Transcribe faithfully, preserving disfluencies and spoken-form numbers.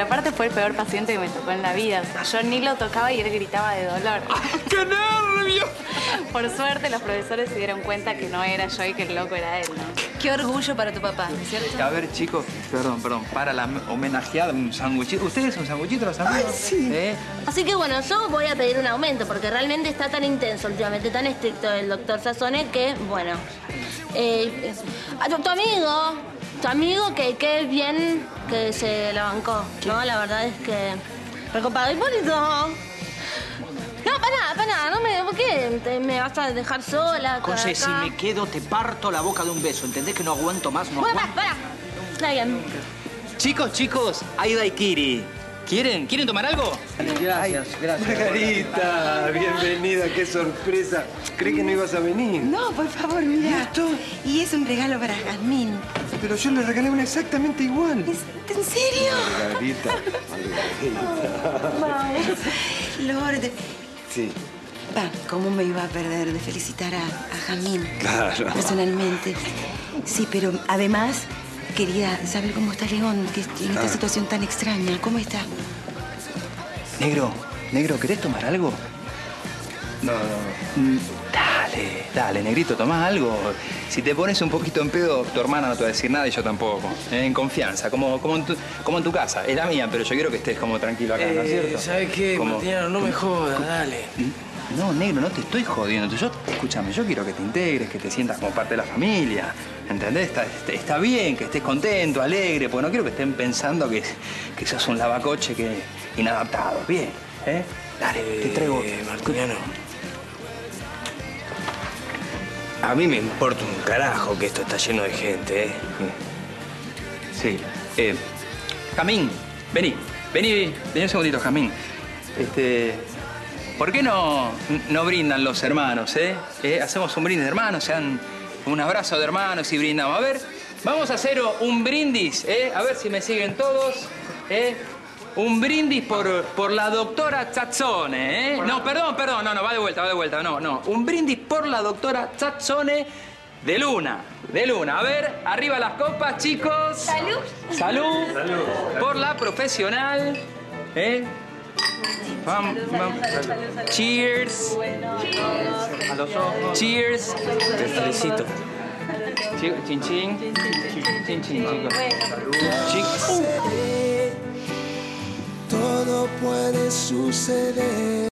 Aparte fue el peor paciente que me tocó en la vida. O sea, yo ni lo tocaba y él gritaba de dolor. ¡Qué nervio! Por suerte los profesores se dieron cuenta que no era yo y que el loco era él, ¿no? Qué orgullo para tu papá, ¿no es cierto? A ver, chicos, perdón, perdón, para la homenajeada, un sanguchito. ¿Ustedes un sanguchito los amigos? Ay, sí. ¿Eh? Así que bueno, yo voy a pedir un aumento porque realmente está tan intenso últimamente, tan estricto el doctor Sassone que, bueno, eh, a tu, tu amigo, tu amigo que qué bien que se la bancó, ¿no? La verdad es que recopado. Hipólito. No, para nada, para nada, no me, ¿por qué te, me vas a dejar sola? José, acá? si me quedo, te parto la boca de un beso. ¿Entendés que no aguanto más? No Bueno, aguanto. para, para. Está bien. Chicos, chicos, hay daiquiri. ¿Quieren? ¿Quieren tomar algo? Gracias, gracias. Margarita, bienvenida, qué sorpresa. Creí que no ibas a venir. No, por favor, mira. ¿Y esto? Y es un regalo para Jazmín. Pero yo le regalé una exactamente igual. ¿Es- ¿En serio? Margarita, Margarita. Lord. Sí. Va, ¿cómo me iba a perder de felicitar a, a Jazmín? Claro. Personalmente. Sí, pero además quería saber cómo está León, que en esta Ah. situación tan extraña. ¿Cómo está? Negro, negro, ¿querés tomar algo? No, no. Mm, Dale, dale, negrito, tomá algo. Si te pones un poquito en pedo, tu hermana no te va a decir nada y yo tampoco. ¿Eh? En confianza, como, como, en tu, como en tu casa. Es la mía, pero yo quiero que estés como tranquilo acá, ¿no es cierto? ¿Sabes qué, Como- Martiniano? No me jodas, dale. No, negro, no te estoy jodiendo. Yo, escúchame, yo quiero que te integres, que te sientas como parte de la familia. ¿Entendés? Está, está- está bien que estés contento, alegre, porque no quiero que estén pensando que, que sos un lavacoche que inadaptado. Bien, ¿eh? Dale, te traigo. Eh, Martiniano. A mí me importa un carajo que esto está lleno de gente, ¿eh? Sí. Eh, Jamín, vení. Vení, vení un segundito, Jamín. Este... ¿Por qué no, no brindan los hermanos, eh? ¿Eh? Hacemos un brindis de hermanos, sean un abrazo de hermanos y brindamos. A ver, vamos a hacer un brindis, ¿eh? A ver si me siguen todos, ¿eh? Un brindis por, por la doctora Sassone, ¿eh? No, perdón, perdón, no, no, va de vuelta, va de vuelta, no, no. Un brindis por la doctora Sassone de Luna, de Luna. A ver, arriba las copas, chicos. Salud. Salud. Salud. Por la profesional, ¿eh? Vamos, vamos. Cheers. A los ojos. Cheers. Te felicito. Chin, chin. Chin, chin, chicos. Chicos. Todo puede suceder.